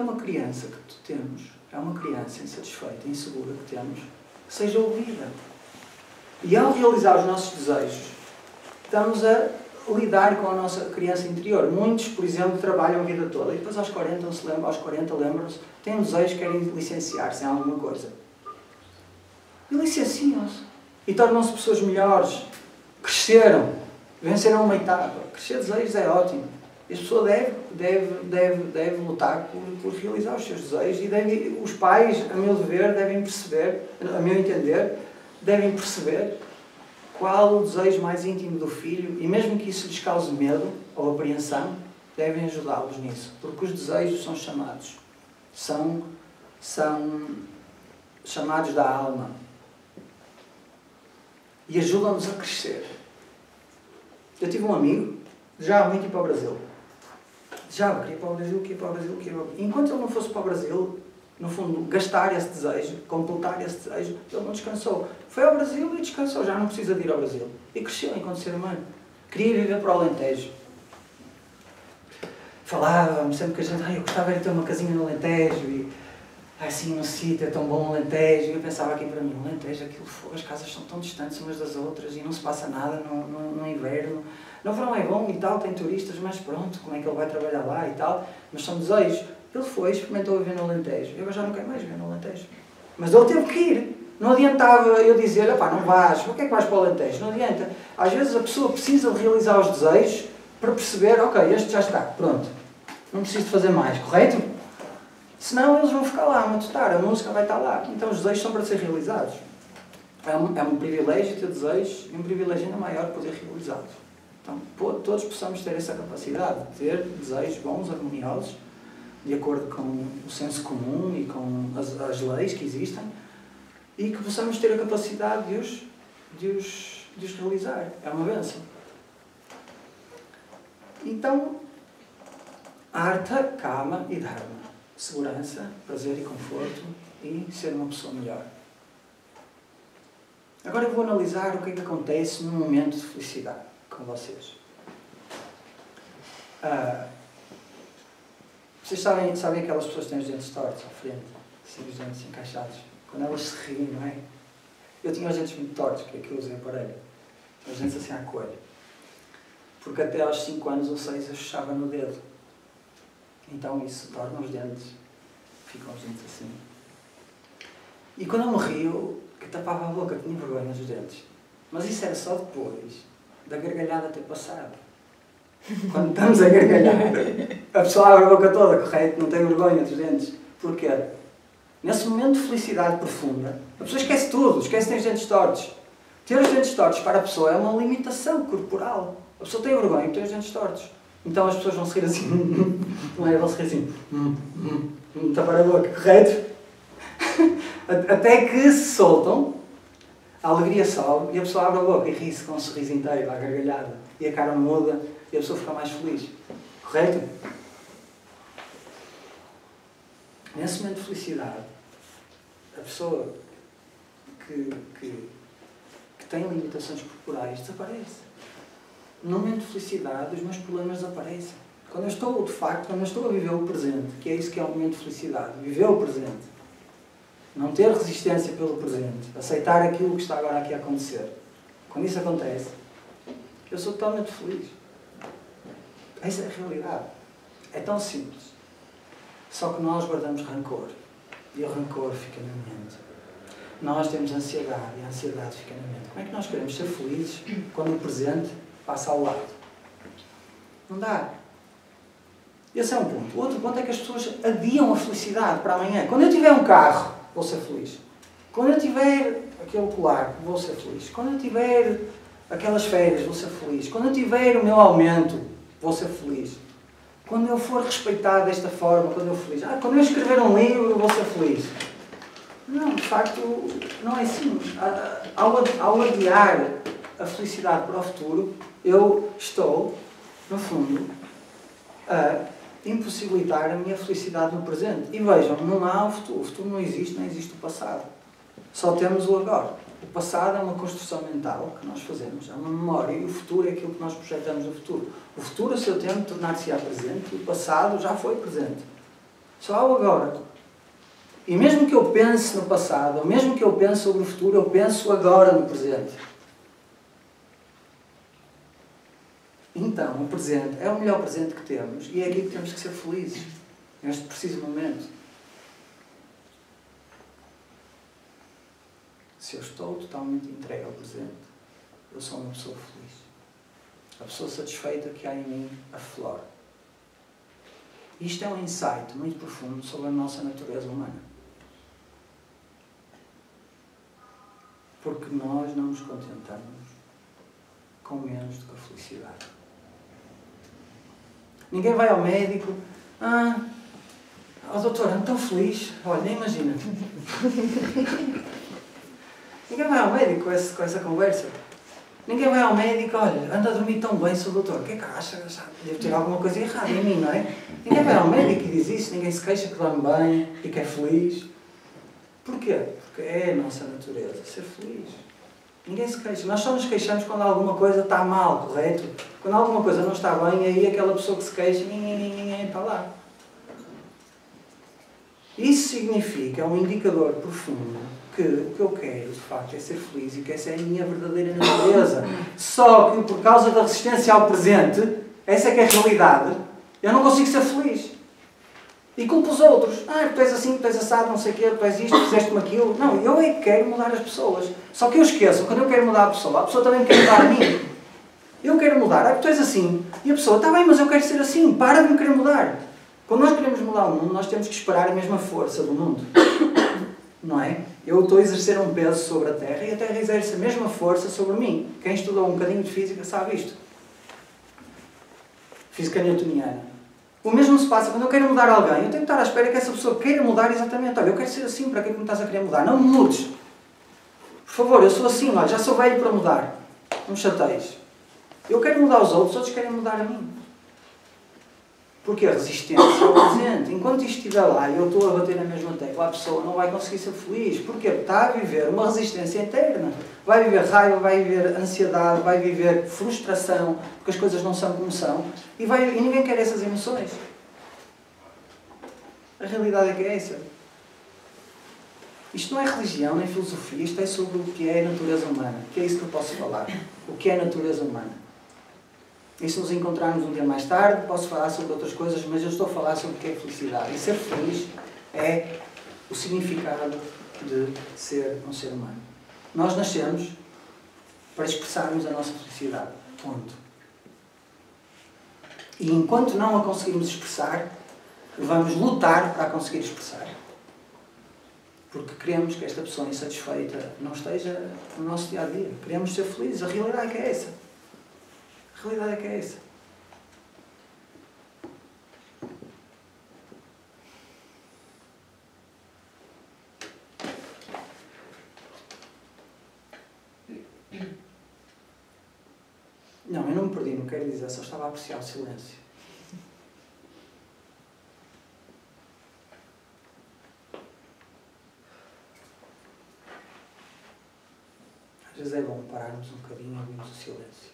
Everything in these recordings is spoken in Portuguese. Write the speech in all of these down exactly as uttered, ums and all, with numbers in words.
uma criança que temos, é uma criança insatisfeita, insegura que temos, que seja ouvida. E ao realizar os nossos desejos, estamos a lidar com a nossa criança interior. Muitos, por exemplo, trabalham a vida toda e depois aos quarenta, se lembram, aos quarenta lembram-se, têm um desejo, querem licenciar-se em alguma coisa. E licenciam-se. E tornam-se pessoas melhores. Cresceram. Venceram uma etapa. Crescer desejos é ótimo. E a pessoa deve, deve, deve, deve lutar por, por realizar os seus desejos. E deve, os pais, a meu ver, devem perceber, a meu entender, devem perceber qual o desejo mais íntimo do filho, e mesmo que isso lhes cause medo ou apreensão, devem ajudá-los nisso. Porque os desejos são chamados. São, são chamados da alma. E ajudam-nos a crescer. Eu tive um amigo, já muito ir para o Brasil. Já, queria ir para o Brasil, queria ir para o Brasil, queria ir para o Brasil. Enquanto ele não fosse para o Brasil, no fundo, gastar esse desejo, completar esse desejo, ele não descansou. Foi ao Brasil e descansou, já não precisa de ir ao Brasil. E cresceu enquanto ser humano. Queria viver para o Alentejo. Falava-me sempre que a gente, ai, eu gostava de ter uma casinha no Alentejo e assim, um sítio é tão bom, o Alentejo. E eu pensava aqui para mim, o Alentejo, aquilo, as casas são tão distantes umas das outras e não se passa nada no, no, no inverno. No verão é bom e tal, tem turistas, mas pronto, como é que ele vai trabalhar lá e tal? Mas são desejos. Ele foi, experimentou viver no Alentejo. Eu já não quero mais viver no Alentejo. Mas ele teve que ir. Não adiantava eu dizer, opá, não vais, por que é que vais para o Alentejo? Não adianta. Às vezes a pessoa precisa de realizar os desejos para perceber, ok, este já está, pronto. Não preciso de fazer mais, correto? Senão eles vão ficar lá a matutar, a música vai estar lá. Então os desejos são para ser realizados. É um, é um privilégio ter desejos e um privilégio ainda maior poder realizá-los. Então todos possamos ter essa capacidade de ter desejos bons, harmoniosos, de acordo com o senso comum e com as, as leis que existem, e que possamos ter a capacidade de os, de os, de os realizar. É uma bênção. Então, artha, kama e dharma. Segurança, prazer e conforto e ser uma pessoa melhor. Agora eu vou analisar o que é que acontece num momento de felicidade com vocês. Ah, vocês sabem, sabem aquelas pessoas que têm os dentes tortos à frente, assim, os dentes encaixados? Quando elas se riem, não é? Eu tinha os dentes muito tortos, que é que eu usei aparelho. Tinha os dentes assim à coelho. Porque até aos cinco anos ou seis eu fechava no dedo. Então isso torna os dentes, ficam os dentes assim. E quando eu me rio, que tapava a boca, tinha vergonha dos dentes. Mas isso era só depois da gargalhada ter passado. Quando estamos a gargalhar, a pessoa abre a boca toda, correto? Não tem vergonha dos dentes. Porquê? Nesse momento de felicidade profunda, a pessoa esquece tudo, esquece que tem os dentes tortos. Ter os dentes tortos para a pessoa é uma limitação corporal. A pessoa tem vergonha de ter os dentes tortos. Então as pessoas vão se rir assim, não é? Vão se rir assim, hum, hum, hum, tapar a boca, correto? Até que se soltam, a alegria sobe e a pessoa abre a boca e ri-se com um sorriso inteiro, à gargalhada, e a cara muda e a pessoa fica mais feliz. Correto? Nesse momento de felicidade, a pessoa que, que, que tem limitações corporais desaparece. No momento de felicidade, os meus problemas desaparecem. Quando eu estou, de facto, quando eu estou a viver o presente, que é isso que é o momento de felicidade, viver o presente, não ter resistência pelo presente, aceitar aquilo que está agora aqui a acontecer. Quando isso acontece, eu sou totalmente feliz. Essa é a realidade. É tão simples. Só que nós guardamos rancor. E o rancor fica na mente. Nós temos ansiedade e a ansiedade fica na mente. Como é que nós queremos ser felizes quando o presente passa ao lado? Não dá. Esse é um ponto. O outro ponto é que as pessoas adiam a felicidade para amanhã. Quando eu tiver um carro, vou ser feliz. Quando eu tiver aquele colar, vou ser feliz. Quando eu tiver aquelas férias, vou ser feliz. Quando eu tiver o meu aumento, vou ser feliz. Quando eu for respeitado desta forma, quando eu for feliz. Ah, quando eu escrever um livro, vou ser feliz. Não, de facto, não é assim. Ao, ao adiar a felicidade para o futuro, eu estou, no fundo, a impossibilitar a minha felicidade no presente. E vejam, não há o futuro. O futuro não existe, nem existe o passado. Só temos o agora. O passado é uma construção mental que nós fazemos, é uma memória, e o futuro é aquilo que nós projetamos no futuro. O futuro, a seu tempo, tornar-se-á presente, e o passado já foi presente. Só o agora. E mesmo que eu pense no passado, ou mesmo que eu pense sobre o futuro, eu penso agora no presente. Então, o presente é o melhor presente que temos e é aqui que temos que ser felizes, neste preciso momento. Se eu estou totalmente entregue ao presente, eu sou uma pessoa feliz. A pessoa satisfeita que há em mim aflora. Isto é um insight muito profundo sobre a nossa natureza humana. Porque nós não nos contentamos com menos do que a felicidade. Ninguém vai ao médico, ah, oh, doutor, ando tão feliz, olha, nem imagina. Ninguém vai ao médico com, esse, com essa conversa. Ninguém vai ao médico, olha, anda a dormir tão bem, sou doutor, o que é que acha? Deve ter alguma coisa errada em mim, não é? Ninguém vai ao médico e diz isso, ninguém se queixa que dorme bem e que é feliz. Porquê? Porque é a nossa natureza, ser feliz. Ninguém se queixa. Nós só nos queixamos quando alguma coisa está mal, correto? Quando alguma coisa não está bem, aí aquela pessoa que se queixa, ninguém está lá. Isso significa, é um indicador profundo, que o que eu quero, de facto, é ser feliz e que essa é a minha verdadeira natureza. Só que, por causa da resistência ao presente, essa é que é a realidade, eu não consigo ser feliz. E culpo os outros. Ah, tu és assim, tu és assado, não sei o quê, tu és isto, fizeste-me aquilo. Não, eu é que quero mudar as pessoas. Só que eu esqueço, quando eu quero mudar a pessoa, a pessoa também quer mudar a mim. Eu quero mudar, ah, tu és assim. E a pessoa, está bem, mas eu quero ser assim, para de me querer mudar. Quando nós queremos mudar o mundo, nós temos que esperar a mesma força do mundo. Não é? Eu estou a exercer um peso sobre a Terra e a Terra exerce a mesma força sobre mim. Quem estudou um bocadinho de física sabe isto. Física newtoniana. O mesmo se passa quando eu quero mudar alguém. Eu tenho que estar à espera que essa pessoa queira mudar exatamente. Olha, eu quero ser assim, para que é que me estás a querer mudar? Não me mudes. Por favor, eu sou assim, olha, já sou velho para mudar. Não me chateies. Eu quero mudar os outros, os outros querem mudar a mim. Porque a resistência é presente. Enquanto isto estiver lá e eu estou a bater na mesma tecla, a pessoa não vai conseguir ser feliz. Porquê? Porque está a viver uma resistência interna. Vai viver raiva, vai viver ansiedade, vai viver frustração, porque as coisas não são como são. E, vai, e ninguém quer essas emoções. A realidade é que é essa. Isto não é religião, nem filosofia. Isto é sobre o que é a natureza humana. Que é isso que eu posso falar. O que é a natureza humana. E se nos encontrarmos um dia mais tarde, posso falar sobre outras coisas, mas eu estou a falar sobre o que é felicidade. E ser feliz é o significado de ser um ser humano. Nós nascemos para expressarmos a nossa felicidade. Ponto. E enquanto não a conseguirmos expressar, vamos lutar para a conseguir expressar. Porque queremos que esta pessoa insatisfeita não esteja no nosso dia-a-dia. Queremos ser felizes. A realidade é que é essa. A realidade é que é essa. Não, eu não me perdi, não quero dizer, só estava a apreciar o silêncio. Às vezes é bom pararmos um bocadinho e ouvirmos o silêncio.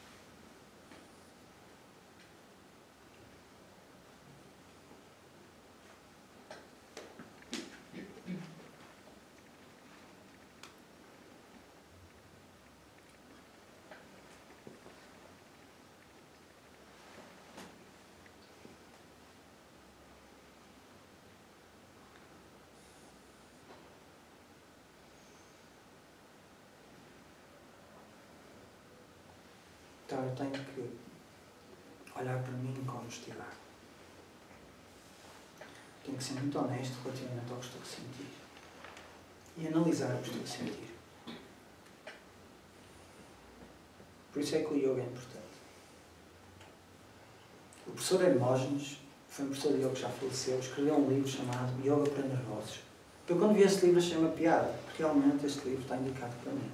Então eu tenho que olhar para mim com honestidade. Tenho que ser muito honesto relativamente ao que estou a sentir. E analisar o que estou a sentir. Por isso é que o yoga é importante. O professor Hermógenes, foi um professor de yoga que já faleceu, escreveu um livro chamado Yoga para Nervosos. Eu quando vi esse livro achei uma piada. Realmente este livro está indicado para mim.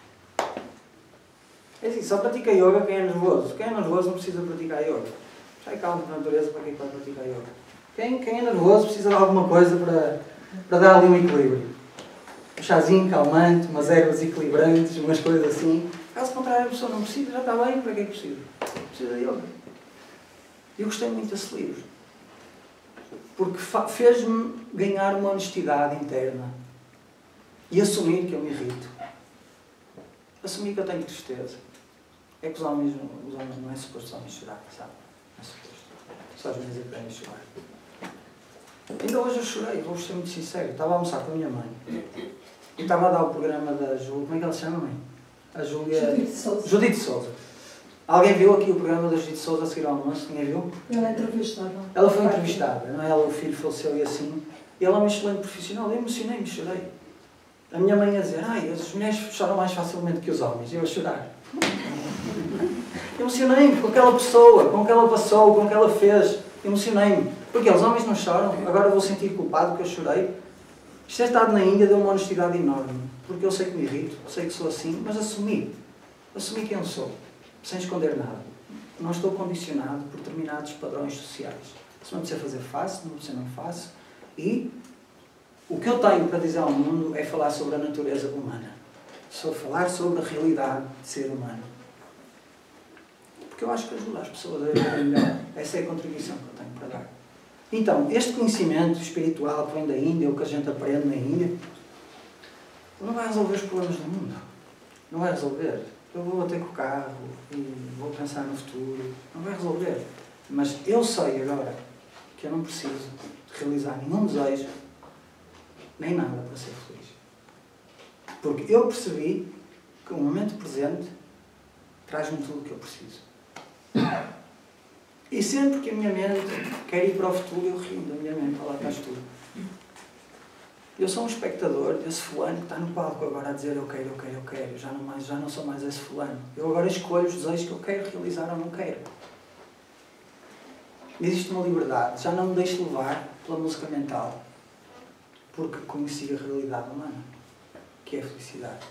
É assim, só pratica yoga quem é nervoso. Quem é nervoso não precisa praticar yoga. Já é calmo de natureza, para quem pode praticar yoga? Quem, quem é nervoso precisa de alguma coisa para, para dar ali um equilíbrio. Um chazinho calmante, umas ervas equilibrantes, umas coisas assim. Caso contrário, a pessoa não precisa, já está bem, para que é que precisa? Precisa de yoga. Eu gostei muito desse livro. porque fez-me ganhar uma honestidade interna e assumir que eu me irrito. Assumir que eu tenho tristeza. É que os homens, os homens não é suposto os homens chorar, sabe? Não é suposto. Só as mulheres é que devem chorar. Ainda hoje eu chorei, vou ser muito sincero. Estava a almoçar com a minha mãe e estava a dar o programa da Júlia. Como é que ela se chama, mãe? A Júlia. Judite Souza. Judite Souza. Alguém viu aqui o programa da Judite Souza a seguir ao almoço? Ninguém viu? Ela é entrevistada. Ela foi entrevistada, não é? Ela, o filho faleceu e assim. E ela é uma excelente profissional. Eu emocionei-me, chorei. A minha mãe a dizer, ai, as mulheres choram mais facilmente que os homens. E eu a chorar. Emocionei-me com aquela pessoa, com o que ela passou, com o que ela fez. Emocionei-me. Porque os homens não choram. Agora vou sentir culpado que eu chorei. Isto é estado na Índia, deu uma honestidade enorme. Porque eu sei que me irrito, sei que sou assim, mas assumi. Assumi quem eu sou. Sem esconder nada. Não estou condicionado por determinados padrões sociais. Se não precisa fazer, faço. Se não precisa, não faço. E o que eu tenho para dizer ao mundo é falar sobre a natureza humana. Só falar sobre a realidade de ser humano. Porque eu acho que ajuda as pessoas a viver melhor. Essa é a contribuição que eu tenho para dar. Então, este conhecimento espiritual que vem da Índia, o que a gente aprende na Índia, não vai resolver os problemas do mundo. Não vai resolver. Eu vou bater com o carro e vou pensar no futuro. Não vai resolver. Mas eu sei agora que eu não preciso realizar nenhum desejo, nem nada para ser feliz. Porque eu percebi que o momento presente traz-me tudo o que eu preciso. E sempre que a minha mente quer ir para o futuro, eu rio da minha mente, lá estás tudo. Eu sou um espectador desse fulano que está no palco agora a dizer eu quero, eu quero, eu quero. Já não, mais, já não sou mais esse fulano. Eu agora escolho os desejos que eu quero realizar ou não quero. Existe uma liberdade. Já não me deixo levar pela música mental. Porque conheci a realidade humana, que é a felicidade.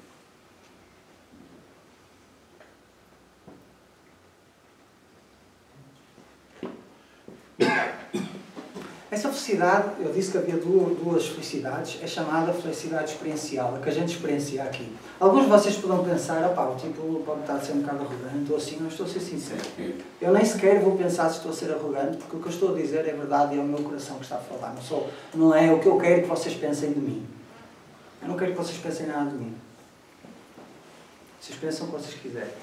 Essa felicidade, eu disse que havia duas, duas felicidades, é chamada felicidade experiencial, a que a gente experiencia aqui. Alguns de vocês poderão pensar, opá, o tipo pode estar a ser um bocado arrogante ou assim, não estou a ser sincero. Eu nem sequer vou pensar se estou a ser arrogante, porque o que eu estou a dizer é verdade e é o meu coração que está a falar. Não, sou, não é o que eu quero que vocês pensem de mim. Eu não quero que vocês pensem nada de mim. Vocês pensam o que vocês quiserem.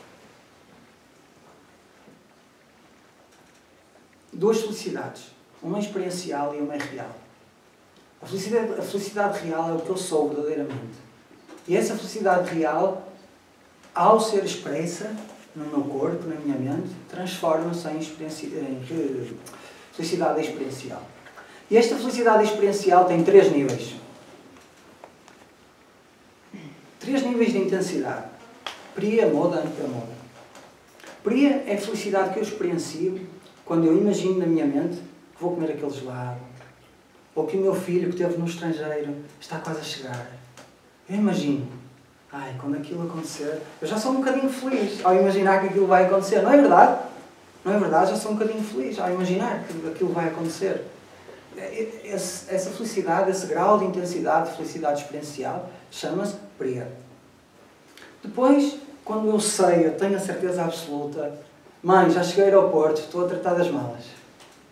Duas felicidades. Uma é experiencial e uma é real. A felicidade, a felicidade real é o que eu sou verdadeiramente. E essa felicidade real, ao ser expressa no meu corpo, na minha mente, transforma-se em, em felicidade experiencial. E esta felicidade experiencial tem três níveis. Três níveis de intensidade. Priya, Moda, Antramoda. Priya é a felicidade que eu experiencio quando eu imagino na minha mente que vou comer aquele gelado, ou que o meu filho que esteve no estrangeiro está quase a chegar. Eu imagino, ai, quando aquilo acontecer, eu já sou um bocadinho feliz ao imaginar que aquilo vai acontecer. Não é verdade? Não é verdade? Já sou um bocadinho feliz ao imaginar que aquilo vai acontecer. Esse, essa felicidade, esse grau de intensidade de felicidade experiencial, chama-se Priya. Depois, quando eu sei, eu tenho a certeza absoluta, mãe, já cheguei ao aeroporto, estou a tratar das malas.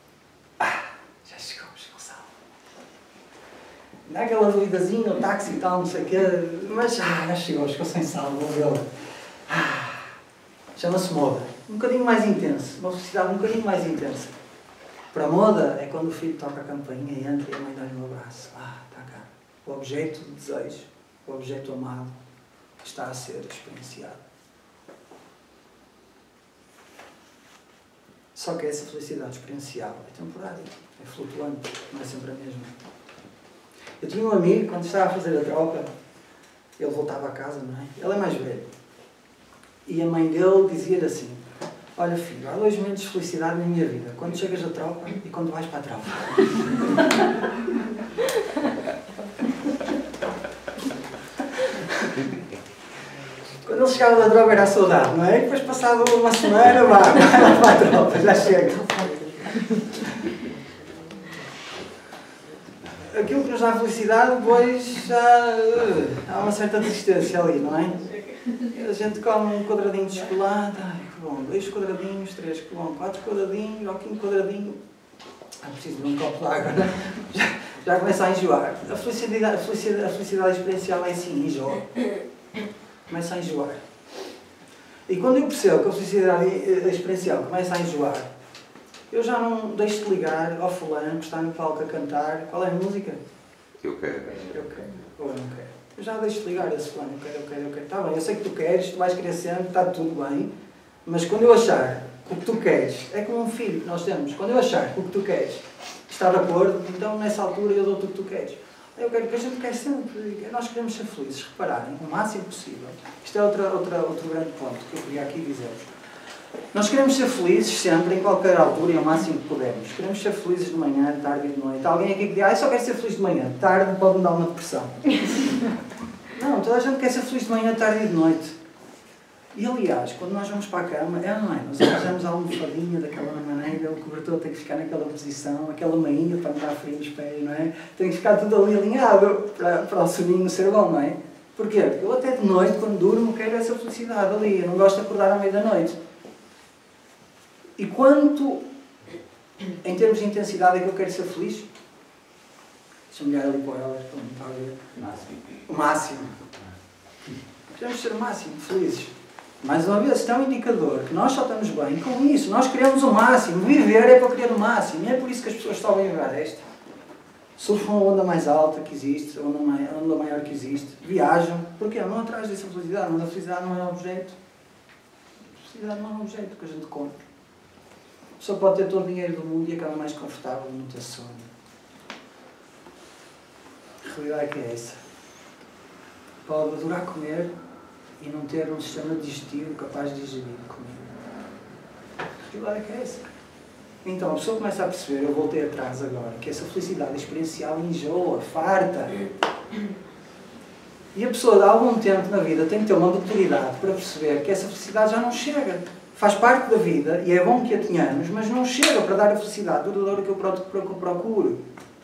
Dá aquela duvidazinha, o táxi e tal, não sei o quê, mas ah, já chegou, ficou sem salvo, vou vê-lo. Ah, chama-se Moda. Um bocadinho mais intenso, uma felicidade um bocadinho mais intensa. Para a Moda é quando o filho toca a campainha e entra e a mãe dá-lhe um abraço. Ah, está cá. O objeto de desejo, o objeto amado, está a ser experienciado. Só que essa felicidade experiencial é temporária, é flutuante, não é sempre a mesma. Eu tinha um amigo, quando estava a fazer a tropa, ele voltava a casa, não é? Ele é mais velho. E a mãe dele dizia-lhe assim, olha filho, há dois momentos de felicidade na minha vida, quando chegas à tropa e quando vais para a tropa. Quando ele chegava da droga era a saudade, não é? E depois passava uma semana, vá, vai para a tropa, já chega. Aquilo que nos dá felicidade, depois já há uma certa resistência ali, não é? A gente come um quadradinho de chocolate, ai que bom, dois quadradinhos, três, que bom, quatro quadradinhos, ao quinto quadradinho, Ah, preciso de um copo de água, né? já, já começa a enjoar. A felicidade, a felicidade, a felicidade experiencial é assim, enjoa. Começa a enjoar. E quando eu percebo que a felicidade experiencial começa a enjoar, eu já não deixo de ligar ao fulano que está no palco a cantar. Qual é a música? Eu quero. Eu quero. Ou eu não quero. Eu já deixo de ligar a esse fulano. Eu quero, eu quero, eu quero. Está bem, eu sei que tu queres, tu vais querer sempre, está tudo bem. Mas quando eu achar que o que tu queres é como um filho que nós temos. Quando eu achar que o que tu queres está de acordo, então nessa altura eu dou-te o que tu queres. Eu quero que a gente quer sempre, nós queremos ser felizes, repararem, o máximo possível. Isto é outra, outra, outro grande ponto que eu queria aqui dizer-vos. Nós queremos ser felizes sempre, em qualquer altura e ao máximo que pudermos. Queremos ser felizes de manhã, de tarde e de noite. Alguém aqui que diz, ah, eu só quero ser feliz de manhã, de tarde pode-me dar uma depressão. Não, toda a gente quer ser feliz de manhã, de tarde e de noite. E aliás, quando nós vamos para a cama, é ou não é? Nós arranjamos a almofadinha daquela maneira, o cobertor tem que ficar naquela posição, aquela mainha para não dar frio nos pés, não é? Tem que ficar tudo ali alinhado para, para o soninho ser bom, não é? Porquê? Porque eu até de noite, quando durmo, quero essa felicidade ali. Eu não gosto de acordar à meia da noite. E quanto, em termos de intensidade, é que eu quero ser feliz? Deixa-me olhar ali para elas, para não estar a ver. O máximo. Queremos ser o máximo felizes. Mais uma vez, isto é um indicador que nós só estamos bem com isso. Nós queremos o máximo. Viver é para querer o máximo. E é por isso que as pessoas sobem a esta. Surfam a onda mais alta que existe, a onda maior, a onda maior que existe. Viajam. Porquê? Não atrás dessa felicidade. Mas a felicidade não é um objeto. A felicidade não é um objeto que a gente compra. A pessoa pode ter todo o dinheiro do mundo e acaba mais confortável, não ter sono. A realidade é que é essa. Pode adorar comer e não ter um sistema digestivo capaz de digerir comida. A realidade é que é essa. Então, a pessoa começa a perceber, eu voltei atrás agora, que essa felicidade experiencial enjoa, farta. E a pessoa, de algum tempo na vida, tem que ter uma maturidade para perceber que essa felicidade já não chega. Faz parte da vida e é bom que a tenhamos, mas não chega para dar a felicidade duradoura que eu procuro.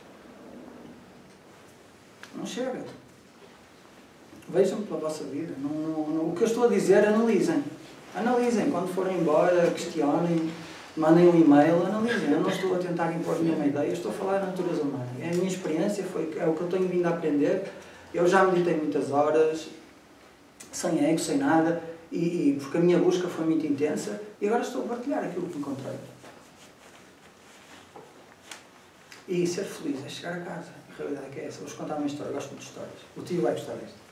Não chega. Vejam pela vossa vida. Não, não, não, o que eu estou a dizer, analisem. Analisem. Quando forem embora, questionem, mandem um e-mail, analisem. Eu não estou a tentar impor nenhuma ideia, eu estou a falar da natureza humana. É a minha experiência, foi, é o que eu tenho vindo a aprender. Eu já meditei muitas horas, sem ego, sem nada, e, e porque a minha busca foi muito intensa, e agora estou a partilhar aquilo que encontrei. E ser feliz é chegar a casa. A realidade é que é essa. Vou-vos contar uma história, eu gosto muito de histórias. O tio vai gostar desta.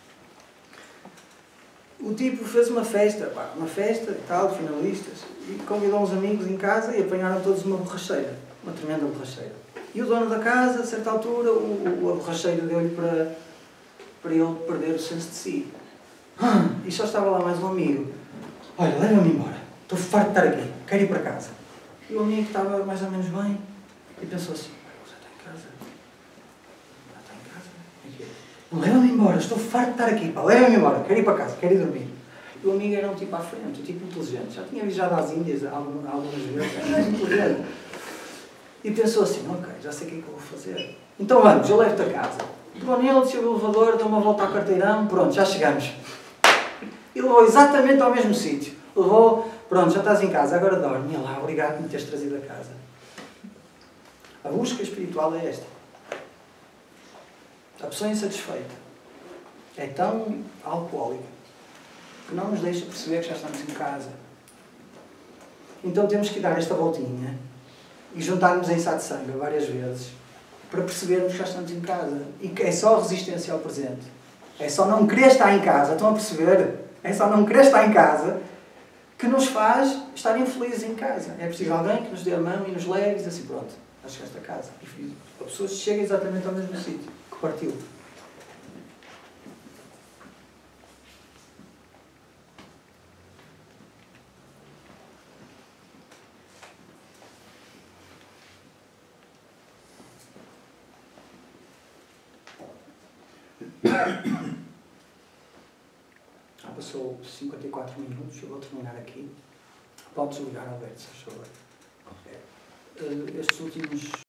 O tipo fez uma festa, pá, uma festa e tal, de finalistas, e convidou uns amigos em casa e apanharam todos uma borracheira, uma tremenda borracheira. E o dono da casa, a certa altura, o, o, a borracheira deu-lhe para, para ele perder o senso de si. E só estava lá mais um amigo. Olha, leva-me embora, estou farto de estar aqui, quero ir para casa. E o amigo estava mais ou menos bem e pensou assim, já está em casa. Já está em casa. Leva-me embora, estou farto de estar aqui, pá, leva-me embora, quero ir para casa, quero ir dormir. E o amigo era um tipo à frente, um tipo inteligente, já tinha viajado às Índias algumas vezes, era mais inteligente. E pensou assim, ok, já sei o que é que eu vou fazer. Então vamos, eu levo-te a casa. Pegou nele, desceu o elevador, deu uma volta ao quarteirão, pronto, já chegamos. E levou exatamente ao mesmo sítio. Levou, pronto, já estás em casa, agora dorme. E lá, obrigado por me teres trazido a casa. A busca espiritual é esta. A pessoa insatisfeita é tão alcoólica que não nos deixa perceber que já estamos em casa. Então temos que dar esta voltinha e juntar-nos em satsanga várias vezes para percebermos que já estamos em casa. E que é só resistência ao presente. É só não querer estar em casa. Estão a perceber? É só não querer estar em casa que nos faz estar infelizes em casa. É preciso alguém que nos dê a mão e nos leve e diz assim, pronto, já chegaste a casa. E a pessoa chega exatamente ao mesmo sítio que partiu. Já passou cinquenta e quatro minutos, eu vou terminar aqui. Podes ligar, Alberto, se faz favor. Estes últimos